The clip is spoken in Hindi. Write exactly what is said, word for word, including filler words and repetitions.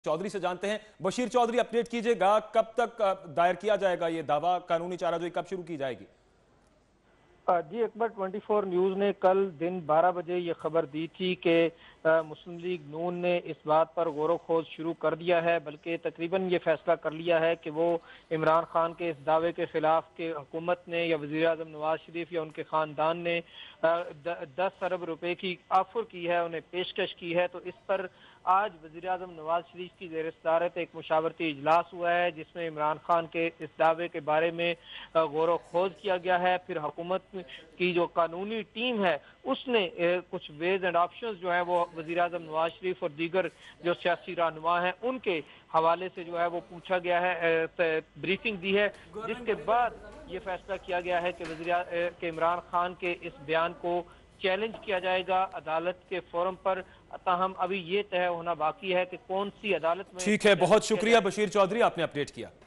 चौधरी से जानते हैं। बशीर चौधरी, अपडेट कीजिएगा, कब तक अ, दायर किया जाएगा ये दावा, कानूनी चाराजोई कब शुरू की जाएगी? जी अकबर, चौबीस न्यूज़ ने कल दिन बारह बजे ये खबर दी थी कि मुस्लिम लीग नून ने इस बात पर गौर खोज शुरू कर दिया है, बल्कि तकरीबन ये फैसला कर लिया है कि वो इमरान खान के इस दावे के खिलाफ कि हुकूमत ने या वज़ीर आज़म नवाज शरीफ या उनके ख़ानदान ने दस अरब रुपए की ऑफर की है, उन्हें पेशकश की है। तो इस पर आज वज़ीर आज़म नवाज शरीफ की ज़ेर सदारत एक मुशावरती इजलास हुआ है, जिसमें इमरान खान के इस दावे के बारे में गौर खोज किया गया है। फिर हुकूमत की जो कानूनी टीम है उसने कुछ वेज एंड ऑप्शंस जो है वो वज़ीर आज़म नवाज शरीफ और दीगर जो सियासी रहनुमा हैं उनके हवाले से जो है वो पूछा गया है, ब्रीफिंग दी है, जिसके बाद ये फैसला किया गया है कि वज़ीर के इमरान खान के इस बयान को चैलेंज किया जाएगा अदालत के फोरम पर। ताहम अभी ये तय होना बाकी है कि कौन सी अदालत में। ठीक है, बहुत शुक्रिया बशीर चौधरी, आपने अपडेट किया।